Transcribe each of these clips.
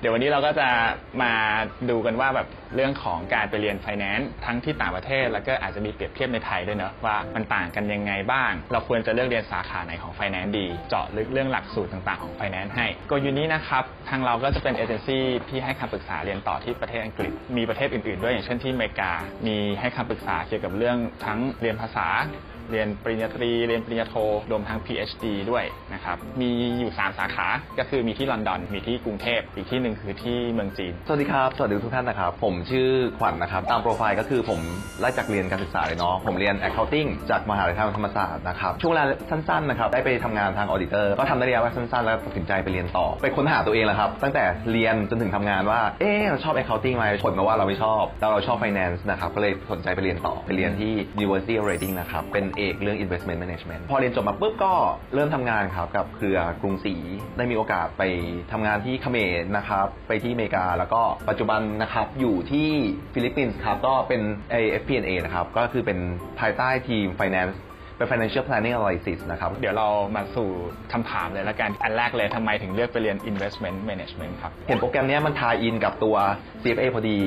เดี๋ยววันนี้เราก็จะมาดูกันว่าแบบเรื่องของการไปเรียน Finance ทั้งที่ต่างประเทศแล้วก็อาจจะมีเปรียบเทียบในไทยด้วยเนอะว่ามันต่างกันยังไงบ้างเราควรจะเลือกเรียนสาขาไหนของ Finance ดีเจาะลึกเรื่องหลักสูตรต่างๆของ Finance ให้ก็ยูนี้นะครับทางเราก็จะเป็นเอเจนซี่ที่ให้คำปรึกษาเรียนต่อที่ประเทศอังกฤษมีประเทศอื่นๆด้วยอย่างเช่นที่อเมริกามีให้คำปรึกษาเกี่ยวกับเรื่องทั้งเรียนภาษาเรียนปริญญาตรีเรียนปริญญาโทรวมทั้ง PhD ด้วยนะครับมีอยู่3สาขาก็คือมีที่ลอนดอนมีที่กรุงเทพอีกที่หนึ่งคือที่เมืองจีนสวัสดีครับสวัสดีทุกท่านนะครับผมชื่อขวัญนะครับตามโปรไฟล์ก็คือผมไล่จากเรียนการศึกษาเลยเนาะผมเรียน Accounting จากมหาวิทยาลัยธรรมศาสตร์นะครับช่วงเวลาสั้นๆนะครับได้ไปทำงานทางออดิเตอร์ก็ทำได้ระยะเวลาสั้นๆแล้วตัดสินใจไปเรียนต่อไปค้นหาตัวเองแหละครับตั้งแต่เรียนจนถึงทำงานว่าเราชอบ Accounting ไหมผลมาว่าเราไม่ชอบแล้วเราชอบ Finance นะครับก็เลยสนใจไปเรียนต่อไปเรียนที่ University of Reading นะครับเป็นเอกเรื่อง Investment Management พอเรียนจบมาปุ๊บก็เริ่มทำงานครับกับเครือกรุงศรีได้มีโอกาสไปทำงานที่เขมรนะครับไปที่อเมริกาแล้วก็ปัจจุบันนะครับอยู่ที่ฟิลิปปินส์ครับก็เป็น FP&A นะครับก็คือเป็นภายใต้ทีม Finance เป็น Financial Planning Analysis นะครับเดี๋ยวเรามาสู่คำถามเลยละกันอันแรกเลยทำไมถึงเลือกไปเรียน Investment Management ครับเห็นโปรแกรมนี้มันทายอินกับตัว CFA พอดี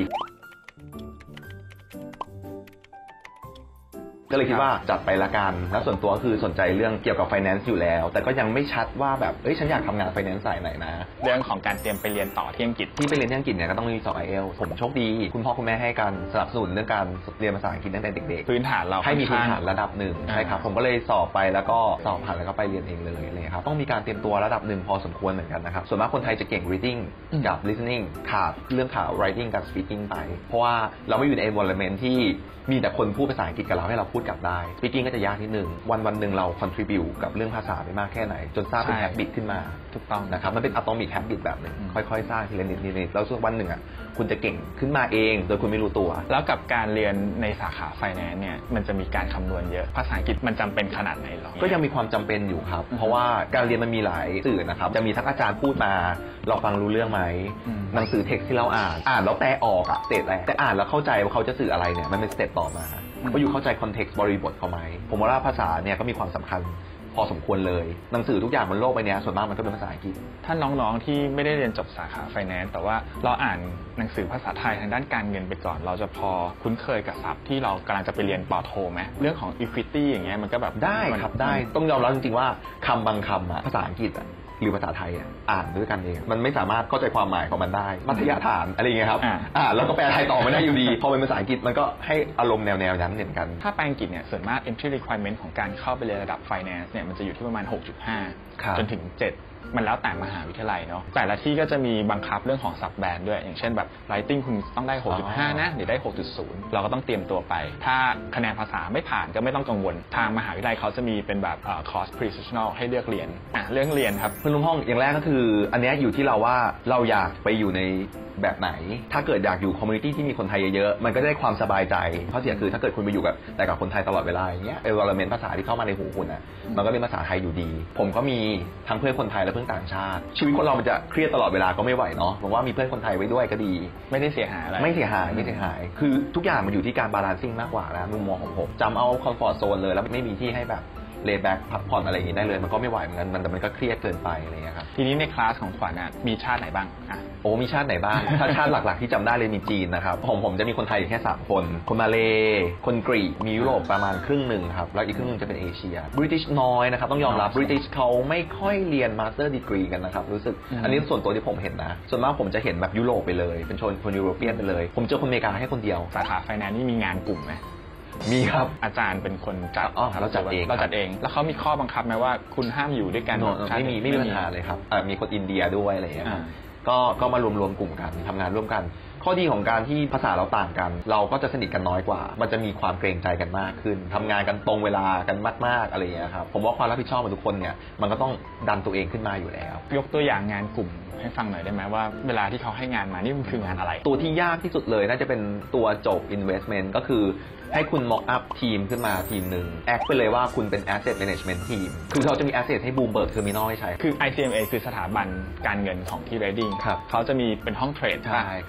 ก็เลยคิดว่าจัดไปละกันแล้วส่วนตัวคือสนใจเรื่องเกี่ยวกับ Finance อยู่แล้วแต่ก็ยังไม่ชัดว่าแบบฉันอยากทำงาน Finance สายไหนนะเรื่องของการเตรียมไปเรียนต่อที่อังกฤษที่ไปเรียนที่อังกฤษเนี่ยก็ต้องมีสอบ IELTS ผมโชคดีคุณพ่อคุณแม่ให้การสนับสนุนเรื่องการเรียนภาษาอังกฤษตั้งแต่เด็กๆพื้นฐานเราให้มีพื้นฐานระดับหนึ่งใช่ครับผมก็เลยสอบไปแล้วก็สอบผ่านแล้วก็ไปเรียนเองเลยเลยครับต้องมีการเตรียมตัวระดับหนึ่งพอสมควรเหมือนกันนะครับส่วนมากคนไทยจะเก่ง reading กับ listening ขาดเรื่องข่าว writing กับ speaking ไปเพราะว่าเราไม่อยู่ใน environment ที่มีแต่คนพูดภาษาอังกฤษกับเราให้เราพูดกลับได้ speaking ก็จะยากนิดนึงวันหนึ่งเรา contribute กับเรื่องภาษาไปมากแค่ไหนจนสร้างเป็น habit ขึ้นมาถูกต้องนะครับมันเป็น atomic habit แบบนึงค่อยๆสร้างทีละนิดแล้วสักวันหนึ่งคุณจะเก่งขึ้นมาเองโดยคุณไม่รู้ตัวแล้วกับการเรียนในสาขา Finance เนี่ยมันจะมีการคำนวณเยอะภาษาอังกฤษมันจำเป็นขนาดไหนหรอก็ยังมีความจำเป็นอยู่ครับเพราะว่าการเรียนมันมีหลายสื่อนะครับจะมีทั้งอาจารย์พูดมาเราฟังรู้เรื่องไหมหนังสือเท็กซ์ที่เราอ่านแล้วแปลออกสเตจแรกแต่อ่านแล้วเข้าใจว่าเขาจะสื่ออะไรเนี่ยมันเป็นสเต็ปต่อมาว่าอยู่เข้าใจคอนเท็กซ์บริบทเขาไหมผมว่าภาษาเนี่ยก็มีความสำคัญพอสมควรเลยหนังสือทุกอย่างบนโลกใบนี้ส่วนมากมันก็เป็นภาษาอังกฤษถ้าน้องๆที่ไม่ได้เรียนจบสาขา Finance แต่ว่าเราอ่านหนังสือภาษาไทยทางด้านการเงินไปก่อนเราจะพอคุ้นเคยกับศัพท์ที่เรากำลังจะไปเรียนปอโทไหมเรื่องของ equity อย่างเงี้ยมันก็แบบได้ครับได้ต้องยอมรับจริงๆว่าคำบางคำภาษาอังกฤษหรือภาษาไทยอ่านด้วยกันเองมันไม่สามารถเข้าใจความหมายของมันได้มัธยฐานอะไรอย่างเงี้ยครับแล้วก็แปลไทยต่อไม่ได้อยู่ดีพอเป็นภาษาอังกฤษมันก็ให้อารมณ์แนวนั้นเหมือนกันถ้าแปลอังกฤษเนี่ยส่วนมาก entry requirement ของการเข้าไปเรียนระดับ finance เนี่ยมันจะอยู่ที่ประมาณ 6.5 จนถึง 7มันแล้วแต่มหาวิทยาลัยเนาะแต่ละที่ก็จะมีบังคับเรื่องของซับแบนด์ด้วยอย่างเช่นแบบ writing คุณต้องได้ 6.5 นะหรือได้ 6.0 เราก็ต้องเตรียมตัวไปถ้าคะแนนภาษาไม่ผ่านก็ไม่ต้องกังวลทางมหาวิทยาลัยเขาจะมีเป็นแบบcourse pre-sessional ให้เลือกเรียนเรื่องเรียนครับเพื่อนร่วมห้องอย่างแรกก็คืออันนี้อยู่ที่เราว่าเราอยากไปอยู่ในแบบไหนถ้าเกิดอยากอยู่คอมมูนิตี้ที่มีคนไทยเยอะๆมันก็ได้ความสบายใจข้อเสียคือถ้าเกิดคุณไปอยู่กับคนไทยตลอดเวลาอย่างเงี้ยenvironment ภาษาที่เข้ามาในหูคุณมันก็เป็นภาษาไทยอยู่ดีผมก็มีทั้งเพื่อนคนไทยและเพื่อนต่างชาติชีวิตคนเรามันจะเครียดตลอดเวลาก็ไม่ไหวเนาะผมว่ามีเพื่อนคนไทยไว้ด้วยก็ดีไม่ได้เสียหายอะไรไม่เสียหายคือทุกอย่างมันอยู่ที่การบาลานซิ่งมากกว่านะมุมมองของผมจำเอาคอมฟอร์ตโซนเลยแล้วไม่มีที่ให้แบบเลย์แบ็กพักผ่อนอะไรอย่างนี้ได้เลยมันก็ไม่ไหวเหมือนกันมันก็เครียดเกินไปอะไรอย่างเงี้ยครับทีนี้ในคลาสของขวัญมีชาติไหนบ้างมีชาติไหนบ้าง ถ้าชาติหลักๆที่จำได้เลยมีจีนนะครับผมจะมีคนไทยแค่3คนมาเลคนกรีกมียุโรปประมาณครึ่งหนึ่งครับแล้วอีกครึ่งนึงจะเป็นเอเชียบริติชน้อยนะครับต้องยอมรับบริติชเขาไม่ค่อยเรียนมาสเตอร์ดีกรีกันนะครับรู้สึกอันนี้ส่วนตัวที่ผมเห็นนะส่วนมากผมจะเห็นแบบยุโรปไปเลยเป็นคนยุโรเปียนไปเลยผมเจอคนอเมริกาแค่คนเดียวสาขาไฟแนนซ์นี่มีงานกลุ่มไหมมีครับอาจารย์เป็นคนจัดเราจัดเองแล้วเขามีข้อบังคับไหมว่าคุณห้ามอยู่ด้วยกันไม่มีปัญหาเลยครับมีคนอินเดียด้วยอะไรอย่างเงี้ยก็มารวมกลุ่มกันทำงานร่วมกันข้อดีของการที่ภาษาเราต่างกันเราก็จะสนิทกันน้อยกว่ามันจะมีความเกรงใจกันมากขึ้นทำงานกันตรงเวลากันมากๆอะไรอย่างเงี้ยครับผมว่าความรับผิดชอบของทุกคนเนี่ยมันก็ต้องดันตัวเองขึ้นมาอยู่แล้วยกตัวอย่างงานกลุ่มให้ฟังหน่อยได้ไหมว่าเวลาที่เขาให้งานมานี่มันคืองานอะไรตัวที่ยากที่สุดเลยน่าจะเป็นตัวจบ investment ก็คือให้คุณ mock up ทีมขึ้นมาทีมหนึ่งแอคไปเลยว่าคุณเป็น asset management team คือเขาจะมี asset ให้ Bloomberg Terminal ให้ใช้คือ ICMA คือสถาบันการเงินของที่ Reading เขาจะมีเป็นห้องเทรดใช่มีทั้ง Bloomberg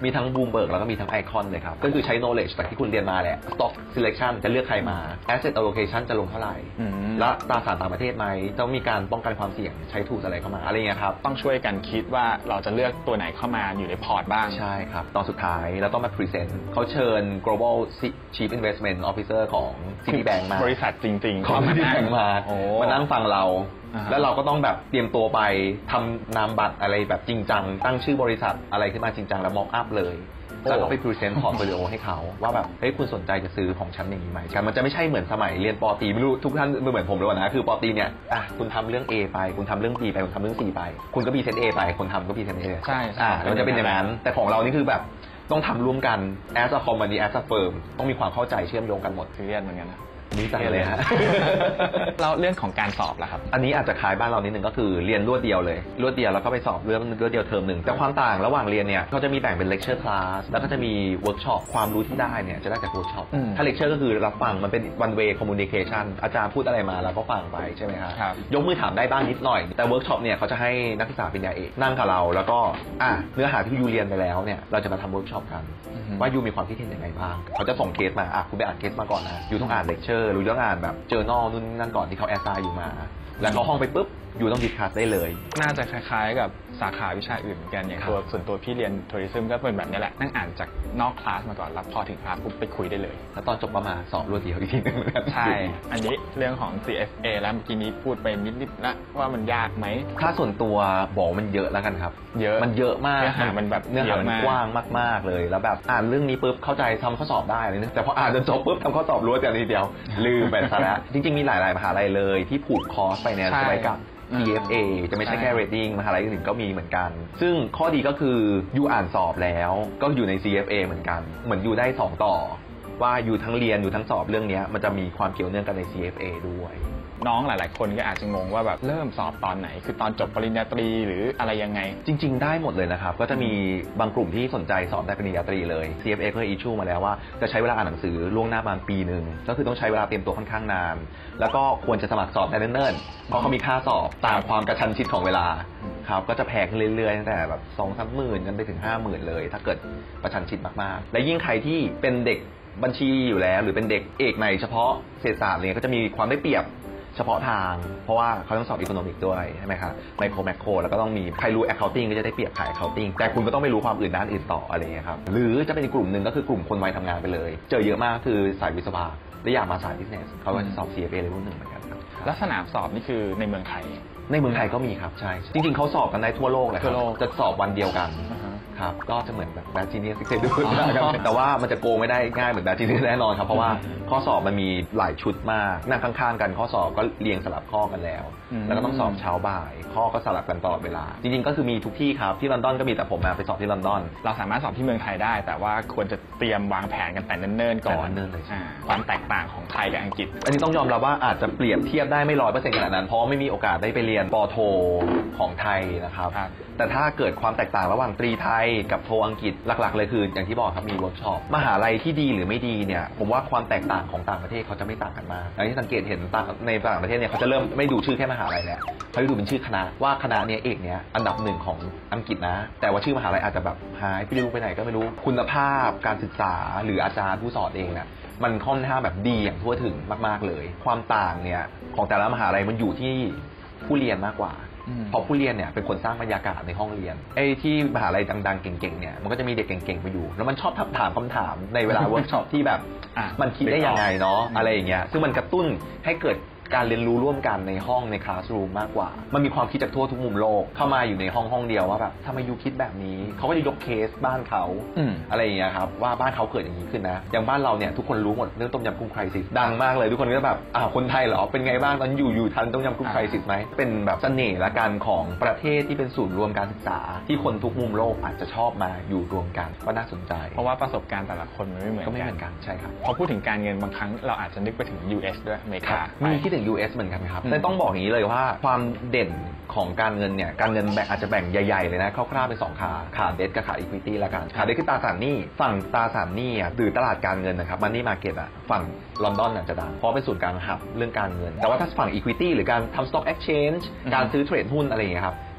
Bloomberg แล้วก็มีทั้ง Icon เลยครับก็คือใช้ knowledge จากที่คุณเรียนมาแหละ stock selection จะเลือกใครมา asset allocation จะลงเท่าไหร่และตราสารต่างประเทศไหมต้องมีการป้องกันความเสี่ยงใช้ tools อะไรเข้ามาอะไรเงี้ยครับต้องช่วยกันคิดว่าเราจะเลือกตัวไหนเข้ามาอยู่ในพอร์ตบ้างใช่ครับตอนสุดท้ายเราต้องมา present เขาเชิญ global chief investment officer ของ Citibank มาบริษัทจริงๆของ Citibank มานั่งฟังเราแล้วเราก็ต้องแบบเตรียมตัวไปทำนามบัตรอะไรแบบจริงจังตั้งชื่อบริษัทอะไรขึ้นมาจริงจังแล้ว mock up เลยแล้วก็ไป present portfolio ให้เขาว่าแบบเฮ้ยคุณสนใจจะซื้อของฉันอย่างนี้ไหมมันจะไม่ใช่เหมือนสมัยเรียนป.ตรีไม่รู้ทุกท่านเหมือนผมหรือเปล่านะคือป.ตรีเนี่ยคุณทำเรื่อง A ไปคุณทำเรื่อง B ไปคุณทำเรื่อง C ไปคุณก็ present A ไปคนทำก็ present A ใช่แล้วมันจะเป็นอย่างนั้นแต่ของเรานี่คือแบบต้องทำร่วมกัน as a company as a firm ต้องมีความเข้าใจเชื่อมโยงกันหมดเรียนเหมือนกันนะนี่จังเลยฮะเราเรื่องของการสอบล่ะครับอันนี้อาจจะคล้ายบ้านเรานิดนึงก็คือเรียนรวดเดียวเลยรวดเดียวแล้วก็ไปสอบเรื่องรวดเดียวเทอมหนึ่งแต่ความต่างระหว่างเรียนเนี่ยเขาจะมีแบ่งเป็น lecture class แล้วก็จะมี workshop ความรู้ที่ได้เนี่ยจะได้จาก workshop ถ้า lecture ก็คือรับฟังมันเป็น one way communication อาจารย์พูดอะไรมาแล้วก็ฟังไปใช่ไหมครับยกมือถามได้บ้างนิดหน่อยแต่ workshop เนี่ยเขาจะให้นักศึกษาปริญญาเอกนั่งกับเราแล้วก็เนื้อหาที่ยูเรียนไปแล้วเนี่ยเราจะมาทำ workshop กันว่ายูมีความคิดเห็นยังไงบ้างเขาจะส่งเคสมาคุณไปอ่านเคสมาก่อนนะยูต้องอ่าน lecture หรือต้องอ่านแบบjournal นู่นนั่นก่อนที่เขาแอสไซน์อยู่มาแล้วเข้าห้องไปปุ๊บอยู่ต้องดิสคัสได้เลยน่าจะคล้ายๆกับสาขาวิชาอื่นเหมือนกันอย่างส่วนตัวพี่เรียนทัวริซึมก็เป็นแบบนี้แหละนั่งอ่านจากนอกคลาสมาก่อนแล้วพอถึงคลาสปุ๊บไปคุยได้เลยแล้วตอนจบประมาณสอบรวดเดียวอีกทีนึงใช่อันนี้เรื่องของ CFA แล้วเมื่อกี้นี้พูดไปนิดๆแล้วว่ามันยากไหมถ้าส่วนตัวบอกมันเยอะแล้วกันครับมันเยอะมากเนื้อหามันแบบเนื้อหามันกว้างมากๆเลยแล้วแบบอ่านเรื่องนี้ปุ๊บเข้าใจทำข้อสอบได้เลยนะแต่พออ่านจนจบปุ๊บทำข้อสอบรวดอย่างนี้เดียวลืมไปซะแล้วจริงๆมีหลายๆมหาลัยเลยที่ผูกคอร์สไปเนี่ยไว้กับCFA จะไม่ใช่แค่ rating มหาลัยอื่นก็มีเหมือนกันซึ่งข้อดีก็คือยูอ่านสอบแล้วก็อยู่ใน CFA เหมือนกันเหมือนยูได้2ต่อว่ายูทั้งเรียนยูทั้งสอบเรื่องนี้มันจะมีความเกี่ยวเนื่องกันใน CFA ด้วยน้องหลายๆคนก็อาจจะงงว่าแบบเริ่มสอบตอนไหนคือตอนจบปริญญาตรีหรืออะไรยังไงจริงๆได้หมดเลยนะครับก็จะมีบางกลุ่มที่สนใจสอบได้ปริญญาตรีเลย CFA เคยอิชชูมาแล้วว่าจะใช้เวลาอ่านหนังสือล่วงหน้าประมาณปีนึงก็คือต้องใช้เวลาเตรียมตัวค่อนข้างนานแล้วก็ควรจะสมัครสอบแต่เนิ่นๆเพราะเขามีค่าสอบตามความกระชั้นชิดของเวลาครับก็จะแพงขึ้นเรื่อยๆตั้งแต่แบบ 2-3 หมื่นจนไปถึง 50,000 เลยถ้าเกิดประชันชิดมากๆและยิ่งใครที่เป็นเด็กบัญชีอยู่แล้วหรือเป็นเด็กเอกในเฉพาะเศรษฐศาสตร์เนี่ยก็จะมีความได้เปรียบเฉพาะทางเพราะว่าเขาต้องสอบอีโคโนมิกด้วยใช่ไหมครับไมโครแมคโครแล้วก็ต้องมีใครรู้ accounting ก็จะได้เปรียบขาย accounting แต่คุณก็ต้องไม่รู้ความอื่นด้านอื่นต่ออะไรเงี้ยครับหรือจะเป็นอีกกลุ่มหนึ่งก็คือกลุ่มคนวัยทำงานไปเลยเจอเยอะมากคือสายวิศวะและอยากมาสาย business เขาก็จะสอบ CFA เลยรุ่นหนึ่งเหมือนกันครับแล้วสนามสอบนี่คือในเมืองไทยก็มีครับใช่จริงๆเขาสอบกันได้ทั่วโลกเลยครับจะสอบวันเดียวกันครับก็จะเหมือนแบบแบทจีเนียสเคยดูแต่ว่ามันจะโกงไม่ได้ง่ายเหมือนแบทจีเนียสแน่นอนครับเพราะว่าข้อสอบมันมีหลายชุดมากนั่งข้างๆกันข้อสอบก็เรียงสลับข้อกันแล้วแล้วก็ต้องสอบเช้าบ่ายข้อก็สลับกันตลอดเวลาจริงๆก็คือมีทุกที่ครับที่ลอนดอนก็มีแต่ผมมาไปสอบที่ลอนดอนเราสามารถสอบที่เมืองไทยได้แต่ว่าควรจะเตรียมวางแผนกันแต่เนิ่นๆก่อนความแตกต่างของไทยกับอังกฤษอันนี้ต้องยอมรับว่าอาจจะเปรียบเทียบได้ไม่100%ขนาดนั้นเพราะไม่มีโอกาสได้ไปเรียนป.โทของไทยนะครับแต่ถ้าเกิดความแตกต่างระหว่างตรีไทยกับโทอังกฤษหลักๆเลยคืออย่างที่บอกครับมีเวิร์กช็อปมหาลัยที่ดีหรือไม่ดีเนี่ยผมว่าความแตกต่างของต่างประเทศเขาจะไม่ต่างกันมากอย่างที่สังเกตเห็นในต่างประเทศเนี่ยเขาจะเริ่มไม่ดูชื่อแค่มหาลัยแล้วเขาจะดูเป็นชื่อคณะว่าคณะเนี้ยเอกเนี้ยอันดับ1ของอังกฤษนะแต่ว่าชื่อมหาลัยอาจจะแบบหายไปดูไปไหนก็ไม่รู้คุณภาพการศึกษาหรืออาจารย์ผู้สอนเองเนี่ยมันค่อนข้างแบบดีอย่างทั่วถึงมากๆเลยความต่างเนี่ยของแต่ละมหาลัยมันอยู่ที่ผู้เรียนมากกว่าพอผู้เรียนเนี่ยเป็นคนสร้างบรรยากาศในห้องเรียนไอ้ที่มหาลัยดังๆเก่งๆเนี่ยมันก็จะมีเด็กเก่งๆไปอยู่แล้วมันชอบถามคำถามในเวลาเวิร์กช็อปที่แบบมันคิดได้ยังไงเนาะอะไรอย่างเงี้ยซึ่งมันกระตุ้นให้เกิดการเรียนรู้ร่วมกันในห้องในคลาสรูมมากกว่ามันมีความคิดจากทั่วทุกมุมโลกเข้ามาอยู่ในห้องเดียวว่าแบบทำไมยูคิดแบบนี้เขาก็จะยกเคสบ้านเขาอะไรอย่างเงี้ยครับว่าบ้านเขาเกิดอย่างนี้ขึ้นนะอย่างบ้านเราเนี่ยทุกคนรู้หมดเรื่องต้มยำกุ้งไครซิสดังมากเลยทุกคนก็แบบคนไทยเหรอเป็นไงบ้างตอนอยู่ทันต้มยำกุ้งไครซิสไหมเป็นแบบเสน่ห์ละกันของประเทศที่เป็นศูนย์รวมการศึกษาที่คนทุกมุมโลกอาจจะชอบมาอยู่รวมกันก็น่าสนใจเพราะว่าประสบการณ์แต่ละคนมันไม่เหมือนกันใช่ครับพอพูดถึงการเงินบางครั้งเราอาจจะนึกไปถึง US ด้วยอเมริกามีคิดถึง US เหมือนกันครับแต่ต้องบอกอย่างนี้เลยว่าความเด่นของการเงินเนี่ยการเงินอาจจะแบ่งใหญ่ๆเลยนะคร่าวๆเป็น2ขาเดทกับขาอีควิตี้ละกันขาเดทคือตราสารหนี้ฝั่งตราสารหนี้หรือตลาดการเงินนะครับมันนี่มาร์เก็ตฝั่งลอนดอนจะดังเพราะเป็นศูนย์กลางหับเรื่องการเงินแต่ว่าถ้าฝั่งอีควิตี้หรือการทำ stock exchange การซื้อเทรดหุ้นอะไรอย่างเงี้ยครับ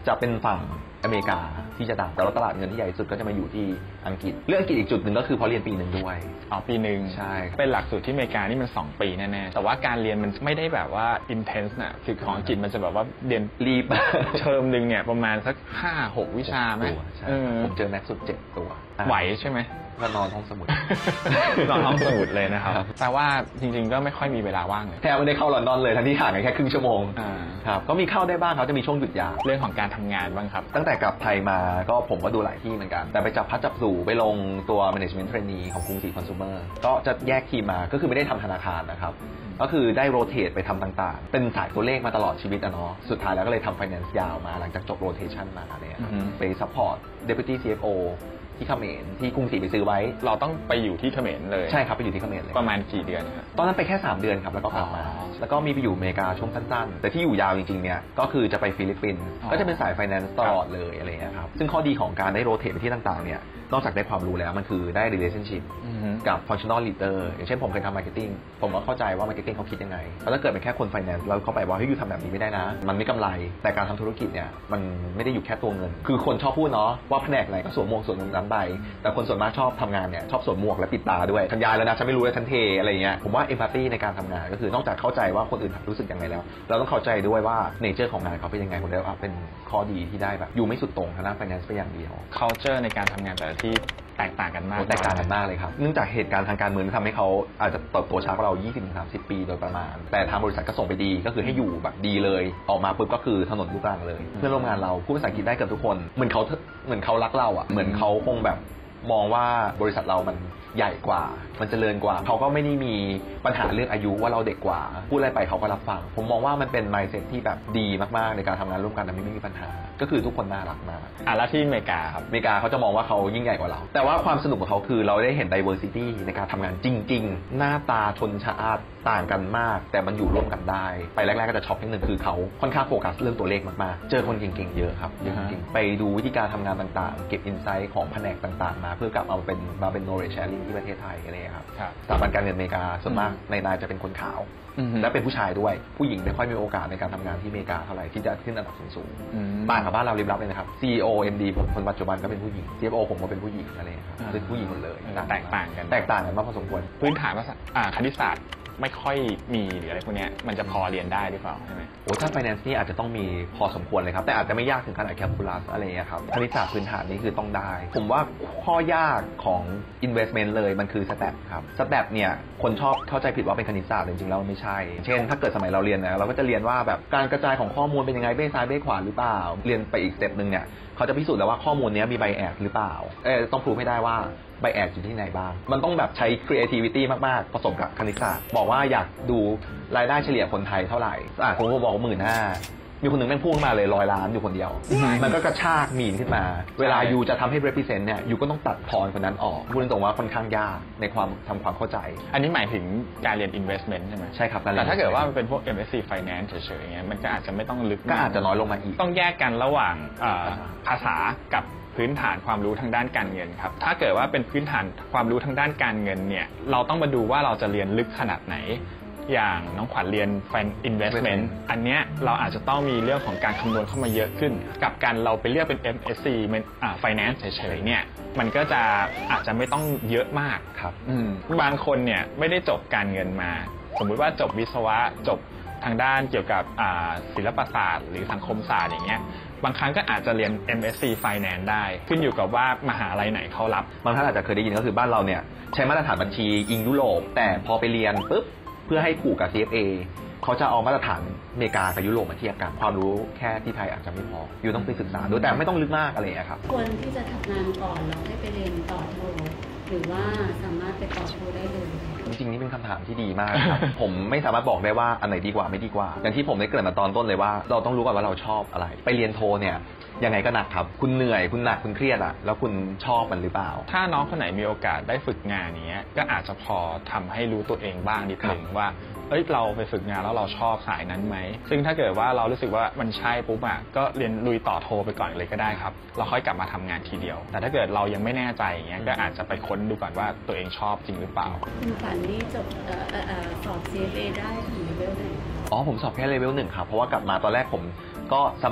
จะเป็นฝั่งอเมริกาที่จะดังแต่ว่าตลาดเงินที่ใหญ่สุดก็จะมาอยู่ที่อังกฤษเรื่องอังกฤษอีกจุดหนึ่งก็คือเพราะเรียนปีหนึ่งด้วยปีหนึ่งใช่เป็นหลักสูตรที่อเมริกานี่มัน2 ปีแน่ๆแต่ว่าการเรียนมันไม่ได้แบบว่า intense น่ะคือของอังกฤษมันจะแบบว่าเรียนรีบเทอมนึงเนี่ยประมาณสัก 5-6 วิชาไหมผมเจอแม็กซ์สุด7 ตัวไหวใช่ไหมก็นอนห้องสมุดนอนห้องสมุดเลยนะครับแต่ว่าจริงๆก็ไม่ค่อยมีเวลาว่างเลยแทบไม่ได้เข้าลอนดอนเลยทั้งที่ห่างกันแค่ครึ่งชั่วโมงครับก็มีเข้าได้บ้างเขาจะมีช่วงหยุดยาวเรื่องของการทำงานบ้างครับตั้งแต่กลับไทยมาก็ผมก็ดูหลายที่เหมือนกันแต่ไปจับพัดจับสู่ไปลงตัว management trainee ของกรุงศรีคอน sumer ก็จะแยกทีมมาก็คือไม่ได้ทำธนาคารนะครับก็คือได้โรเตทไปทำต่างๆเป็นสายตัวเลขมาตลอดชีวิตเนาะสุดท้ายแล้วก็เลยทำ finance ยาวมาหลังจากจบ rotation มาเนี่ยไป support deputy CFOที่เขมรที่กรุงศรีไปซื้อไว้เราต้องไปอยู่ที่เขมรเลยใช่ครับไปอยู่ที่เขมรเลยประมาณกี่เดือนครับตอนนั้นไปแค่3 เดือนครับแล้วก็กลับมาแล้วก็มีไปอยู่อเมริกาช่วงสั้นๆแต่ที่อยู่ยาวจริงๆเนี่ยก็คือจะไปฟิลิปปินส์ก็จะเป็นสาย finance ตลอดเลยอะไรอย่างเงี้ยครับซึ่งข้อดีของการได้โรเตทไปที่ต่างๆเนี่ยนอกจากได้ความรู้แล้วมันคือได้ relationship กับ functional leader อย่างเช่นผมเคยทำ marketing ผมก็เข้าใจว่า marketing เขาคิดยังไงแล้วถ้าเกิดเป็นแค่คน finance แล้วเข้าไปว่าเฮ้ยอยู่ทำแบบนี้ไม่ได้นะมันไม่กำไรแต่การทำธุรกิจเนี่ยมันไม่ได้อยู่แค่ตัวเงินคือคนชอบพูดเนาะว่าแผนกไหนก็สวมหมวกสวมนั้นไปแต่คนส่วนมากชอบทำงานเนี่ยชอบสวมหมวกและปิดตาด้วยฉันย้ายแล้วนะฉันไม่รู้เลยฉันเทอะไรเงี้ยผมว่า empathy ในการทำงานก็คือนอกจากเข้าใจว่าคนอื่นรู้สึกยังไงแล้วเราต้องเข้าใจด้วยว่า nature ของงานเขาเป็นยังไงผมได้ว่าเป็นข้อดีที่ได้แบบอยู่ไม่สุดตรงทางด้าน finance ไปอย่างเดียว culture ในการทำงานแต่ละที่แตกต่างกันมากแตกต่างกันมากเลยครับเนื่องจากเหตุการณ์ทางการเมืองทำให้เขาอาจจะเติบโตช้ากว่าเรา 20-30 ปีโดยประมาณแต่ทางบริษัทก็ส่งไปดีก็คือให้อยู่แบบดีเลยออกมาปุ๊บก็คือถนนลูกรังเลยเพื่อนร่วมงานเราพูดภาษาอังกฤษได้เกือบทุกคนเหมือนเขารักเราอ่ะเหมือนเขาคงแบบมองว่าบริษัทเรามันใหญ่กว่ามันเจริญกว่าเขาก็ไม่ได้มีปัญหาเรื่องอายุว่าเราเด็กกว่าพูดอะไรไปเขาก็รับฟังผมมองว่ามันเป็น mindset ที่แบบดีมากๆในการทำงานร่วมกันแต่ไม่มีปัญหาก็คือทุกคนน่ารักมากแล้วที่อเมริกาครับอเมริกาเขาจะมองว่าเขายิ่งใหญ่กว่าเราแต่ว่าความสนุกของเขาคือเราได้เห็น diversity ในการทำงานจริงๆหน้าตาชนชาติต่างกันมากแต่มันอยู่ร่วมกันได้ไปแรกๆก็จะช็อกนิดนึงคือเขาค่อนข้างโฟกัสเรื่องตัวเลขมากๆเจอคนเก่งๆเยอะครับเยอะจริงๆไปดูวิธีการทำงานต่างๆเก็บ insight ของแผนกต่างๆมาเพื่อกลับเอามาเป็น knowledge sharing ที่ประเทศไทยอะไรครับสถาบันการเงินอเมริกาส่วนมากในนายจะเป็นคนขาวและเป็นผู้ชายด้วยผู้หญิงไม่ค่อยมีโอกาสในการทำงานที่อเมริกาเท่าไหร่ที่จะขึ้นอันดับสูงๆต่างกับบ้านเราริบลับเลยนะครับ CEO MD คนปัจจุบันก็เป็นผู้หญิง CFO ผมก็เป็นผู้หญิงอะไรครับเป็นผู้หญิงหมดเลยแตกต่างกันมากพอสมควรพื้นฐานภาษาคณิตศาสตร์ไม่ค่อยมีหรืออะไรพวกนี้มันจะพอเรียนได้หรือเปล่าใช่ไหมถ้า finance นี่อาจจะต้องมีพอสมควรเลยครับแต่อาจจะไม่ยากถึงขนาด calculus อะไรเงี้ยครับคณิตศาสตร์พื้นฐานนี่คือต้องได้ผมว่าข้อยากของ investment เลยมันคือ stat ครับ stat เนี่ยคนชอบเข้าใจผิดว่าเป็นคณิตศาสตร์จริงๆแล้วไม่ใช่เช่นถ้าเกิดสมัยเราเรียนนะเราก็จะเรียนว่าแบบการกระจายของข้อมูลเป็นยังไงเบ้ซ้ายเบ้ขวาหรือเปล่าเรียนไปอีกสเต็ปนึงเนี่ยเขาจะพิสูจน์แล้วว่าข้อมูลนี้มี bias หรือเปล่าต้องพิสูจให้ได้ว่าไบแอดอยู่ที่ไหนบ้างมันต้องแบบใช้ creativity มากๆผสมกับคณิตศาสตร์บอกว่าอยากดูรายได้เฉลี่ยคนไทยเท่าไหร่ผมก็บอกว่า 15,000 มีคนหนึ่งแม่งพุ่งมาเลย100 ล้านอยู่คนเดียวมันก็กระชากมีนขึ้นมาเวลายูจะทำให้ represent เนี่ยยูก็ต้องตัดทอนคนนั้นออกพูดตรงๆว่าค่อนข้างยากในความทำความเข้าใจอันนี้หมายถึงการเรียน investment ใช่ไหมใช่ครับแต่ถ้าเกิดว่ามันเป็นพวก MSc Finance เฉยๆเงี้ยมันก็อาจจะไม่ต้องลึกก็อาจจะน้อยลงมาอีกต้องแยกกันระหว่างภาษากับพื้นฐานความรู้ทางด้านการเงินครับถ้าเกิดว่าเป็นพื้นฐานความรู้ทางด้านการเงินเนี่ยเราต้องมาดูว่าเราจะเรียนลึกขนาดไหนอย่างน้องขวัญเรียน investment อันเนี้ยเราอาจจะต้องมีเรื่องของการคำนวณเข้ามาเยอะขึ้นกับการเราไปเลือกเป็น MSc Finance เฉยๆเนี่ยมันก็จะอาจจะไม่ต้องเยอะมากครับบางคนเนี่ยไม่ได้จบการเงินมาสมมุติว่าจบวิศวะจบทางด้านเกี่ยวกับศิลปศาสตร์หรือสังคมศาสตร์อย่างเงี้ยบางครั้งก็อาจจะเรียน MSc Finance ได้ขึ้นอยู่กับว่ามหาลัยไหนเขารับบางท่านอาจจะเคยได้ยินก็คือบ้านเราเนี่ยใช้มาตรฐานบัญชีอิงยุโรปแต่พอไปเรียนปุ๊บเพื่อให้ผูกกับ CFA เขาจะเอามาตรฐานอเมริกากับยุโรปมาเทียบกันความรู้แค่ที่ไทยอาจจะไม่พออยู่ต้องไปศึกษาด้วยแต่ไม่ต้องลึกมากอะไรครับควรที่จะทำงานก่อนแล้วให้ไปเรียนต่อโทหรือว่าสามารถไปต่อโทได้เลยจริงๆนี่เป็นคำถามที่ดีมากครับ ผมไม่สามารถบอกได้ว่าอันไหนดีกว่าไม่ดีกว่าอย่างที่ผมได้เกริ่นมาตอนต้นเลยว่าเราต้องรู้ก่อนว่าเราชอบอะไรไปเรียนโทเนี่ยยังไงก็หนักครับคุณเหนื่อยคุณหนักคุณเครียดแล้วคุณชอบมันหรือเปล่าถ้าน้องคนไหนมีโอกาสได้ฝึกงานนี้ก็อาจจะพอทำให้รู้ตัวเองบ้างนิดนึงว่าเราไปฝึกงานแล้วเราชอบสายนั้นไหมซึ่งถ้าเกิดว่าเรารู้สึกว่ามันใช่ปุ๊บก็เรียนลุยต่อโทไปก่อนเลยก็ได้ครับเราค่อยกลับมาทำงานทีเดียวแต่ถ้าเกิดเรายังไม่แน่ใจอย่างเงี้ยก็อาจจะไปค้นดูก่อนว่าตัวเองชอบจริงหรือเปล่าคุณฝันนี่จบสอบ CFA ได้ถึงเลเวลไหนผมสอบแค่เลเวล 1ครับเพราะว่ากลับมาตอนแรกผมก็สมัคร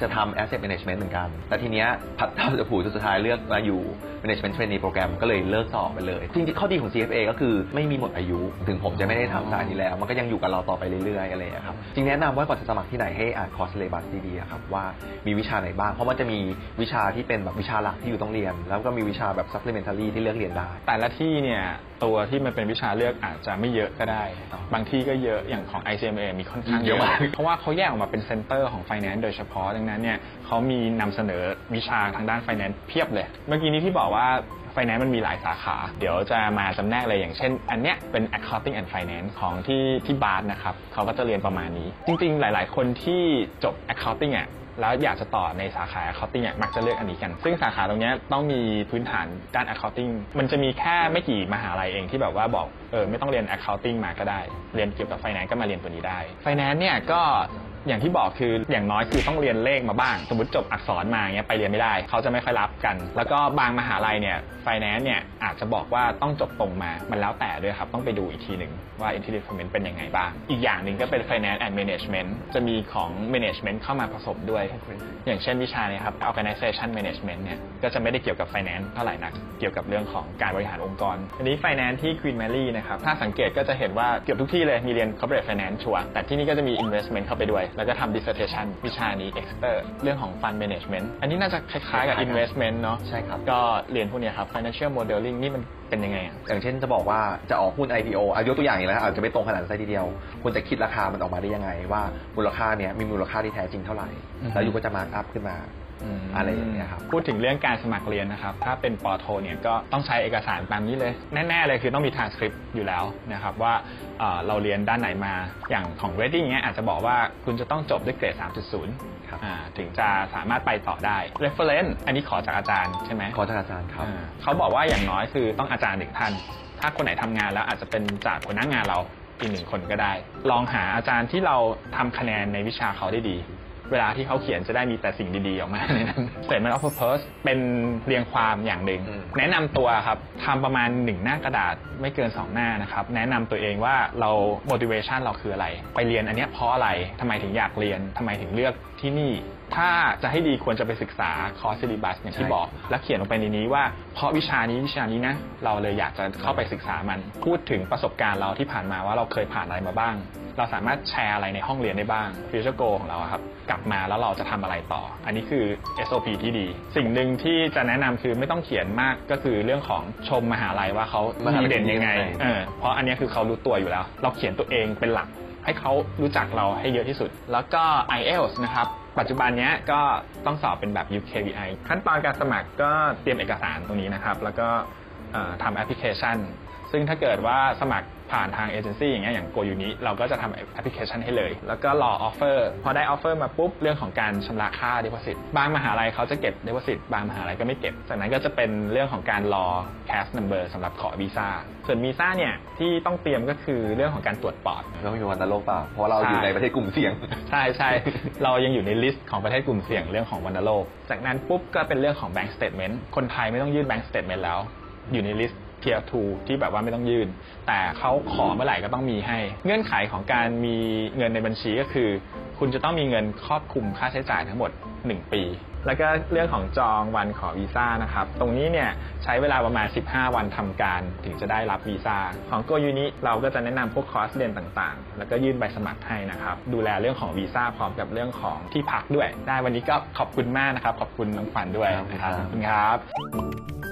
จะทำ asset management เหมือนกันแต่ทีเนี้ยพัดเท่าจะผูสุดท้ายเลือกมาอยู่ management trainee โปรแกรมก็เลยเลิกสอบไปเลยจริงๆข้อดีของ CFA ก็คือไม่มีหมดอายุถึงผมจะไม่ได้ทำสายนี้แล้วมันก็ยังอยู่กับเราต่อไปเรื่อยๆอะไรอย่างเงี้ยครับจริงแนะนำว่าก่อนจะสมัครที่ไหนให้อ่านคอร์ส syllabus ดีๆครับว่ามีวิชาไหนบ้างเพราะมันจะมีวิชาที่เป็นแบบวิชาหลักที่อยู่ต้องเรียนแล้วก็มีวิชาแบบ supplementary ที่เลือกเรียนได้แต่ละที่เนี่ยตัวที่มันเป็นวิชาเลือกอาจจะไม่เยอะก็ได้บางที่ก็เยอะอย่างของ ICMA มีค่อนข้างเยอะเพราะว่าเขาแยกออกมาเป็นเซ็นเตอร์ของ Finance โดยเฉพาะดังนั้นเนี่ยเขามีนำเสนอวิชาทางด้าน Finance เพียบเลยเมื่อกี้นี้ที่บอกว่า Finance มันมีหลายสาขาเดี๋ยวจะมาจำแนกเลยอย่างเช่นอันเนี้ยเป็น Accounting and Finance ของที่บาร์นะครับเขาก็จะเรียนประมาณนี้จริงๆหลายๆคนที่จบ Accounting แล้วอยากจะต่อในสาขา Accounting มักจะเลือกอันนี้กันซึ่งสาขาตรงนี้ต้องมีพื้นฐานด้าน Accounting มันจะมีแค่ไม่กี่มหาลัยเองที่แบบว่าบอกไม่ต้องเรียน Accounting มาก็ได้เรียนเกี่ยวกับ Finance ก็มาเรียนตัวนี้ได้ Finance เนี่ยก็อย่างที่บอกคืออย่างน้อยคือต้องเรียนเลขมาบ้างสมมติจบอักษรมาเงี้ยไปเรียนไม่ได้เขาจะไม่ค่อยรับกันแล้วก็บางมหาลัยเนี่ย Finance เนี่ยอาจจะบอกว่าต้องจบตรงมามันแล้วแต่ด้วยครับต้องไปดูอีกทีหนึ่งว่า Entry-Level เป็นยังไงบ้างอีกอย่างหนึ่งก็เป็น Finance and Management จะมีของ Management เข้ามาผสมด้วยอย่างเช่นวิชาเนี่ยครับ Organization Management เนี่ยก็จะไม่ได้เกี่ยวกับ Finance เท่าไหร่นักเกี่ยวกับเรื่องของการบริหารองค์กรอันนี้ Finance ที่ Queen Mary นะครับถ้าสังเกตก็จะเห็นว่าเกือบทุกที่เลยมีเรียน Corporate Finance ชัวร์แต่ที่นี่ก็จะมี Investment เข้าไปด้วยแล้วก็ทำ Dissertation วิชานี้ Exter เรื่องของ Fund Management อันนี้น่าจะคล้ายๆกับ Investment เนาะใช่ครับก็เรียนพวกนี้ครับ Financial Modeling นี่มันเป็นยังไงอย่างเช่นจะบอกว่าจะออกหุ้น IPO ยกตัวอย่างอย่างนี้แล้วอาจจะไม่ตรงขนาดนั้นทีเดียวคุณจะคิดราคามันออกมาได้ยังไงว่ามูลค่าเนี้ยมีมูลค่าที่แท้จริงเท่าไหร่แล้วอยู่ก็จะมาร์กอัพขึ้นมาอะไรอย่างเงี้ยครับพูดถึงเรื่องการสมัครเรียนนะครับถ้าเป็นป.โทเนี่ยก็ต้องใช้เอกสารตามนี้เลยแน่ๆเลยคือต้องมี transcript อยู่แล้วนะครับว่าเราเรียนด้านไหนมาอย่างของ Reading เนี้ยอาจจะบอกว่าคุณจะต้องจบด้วยเกรด 3.0 ถึงจะสามารถไปต่อได้ reference อันนี้ขอจากอาจารย์ใช่ไหมขอจากอาจารย์ครับเขาบอกว่าอย่างน้อยคือต้องอาจารย์1ท่านถ้าคนไหนทำงานแล้วอาจจะเป็นจากหัวหน้างานเราอีก1คนก็ได้ลองหาอาจารย์ที่เราทำคะแนนในวิชาเขาได้ดีเวลาที่เขาเขียนจะได้มีแต่สิ่งดีๆออกมาในนั้น Statement of Purpose เป็นเรียงความอย่างหนึ่งแนะนำตัวครับทำประมาณ1หน้ากระดาษไม่เกิน2หน้านะครับแนะนำตัวเองว่าเรา motivation เราคืออะไรไปเรียนอันนี้เพราะอะไรทำไมถึงอยากเรียนทำไมถึงเลือกที่นี่ถ้าจะให้ดีควรจะไปศึกษาคอร์ส syllabus อย่างที่บอกแล้วเขียนลงไปในนี้ว่าเพราะวิชานี้นะเราเลยอยากจะเข้าไปศึกษามันพูดถึงประสบการณ์เราที่ผ่านมาว่าเราเคยผ่านอะไรมาบ้างเราสามารถแชร์อะไรในห้องเรียนได้บ้าง future goal ของเราครับกลับมาแล้วเราจะทำอะไรต่ออันนี้คือ SOP ที่ดีสิ่งหนึ่งที่จะแนะนำคือไม่ต้องเขียนมากก็คือเรื่องของชมมหาลัยว่าเขาดีเด่นยังไงเพราะอันนี้คือเขารู้ตัวอยู่แล้วเราเขียนตัวเองเป็นหลักให้เขารู้จักเราให้เยอะที่สุดแล้วก็ IELTS นะครับปัจจุบันนี้ก็ต้องสอบเป็นแบบ UKVI ขั้นตอนการสมัครก็เตรียมเอกสารตรงนี้นะครับแล้วก็ทำแอปพลิเคชันซึ่งถ้าเกิดว่าสมัครผ่านทางเอเจนซี่อย่างเงี้ยอย่าง GoUni เราก็จะทำแอปพลิเคชันให้เลยแล้วก็รอออฟเฟอร์พอได้ออฟเฟอร์มาปุ๊บเรื่องของการชำระค่า deposit บางมหาลัยเขาจะเก็บ deposit บางมหาลัยก็ไม่เก็บจากนั้นก็จะเป็นเรื่องของการรอ cash number สำหรับขอวีซ่าส่วนวีซ่าเนี่ยที่ต้องเตรียมก็คือเรื่องของการตรวจปอดต้องมีวัณโรคเปล่าเพราะเราอยู่ในประเทศกลุ่มเสี่ยงใช่เรายังอยู่ในลิสต์ของประเทศกลุ่มเสี่ยงเรื่องของวัณโรคจากนั้นปุ๊บก็เป็นเรื่องของ bank statement คนไทยไม่ต้องยื่น bank statement แล้วอยู่ในลิสต์Tier 2 ที่แบบว่าไม่ต้องยื่นแต่เขาขอเมื่อไหร่ก็ต้องมีให้เงื่อนไขของการมีเงินในบัญชีก็คือคุณจะต้องมีเงินครอบคลุมค่าใช้จ่ายทั้งหมด1ปีแล้วก็เรื่องของจองวันขอวีซ่านะครับตรงนี้เนี่ยใช้เวลาประมาณ15วันทำการถึงจะได้รับวีซ่าของ GoUni เราก็จะแนะนำพวกคอร์สเรียนต่างๆแล้วก็ยื่นใบสมัครให้นะครับดูแลเรื่องของวีซ่าพร้อมกับเรื่องของที่พักด้วยได้วันนี้ก็ขอบคุณมากนะครับขอบคุณน้องขวัญด้วยนะครับขอบคุณครับ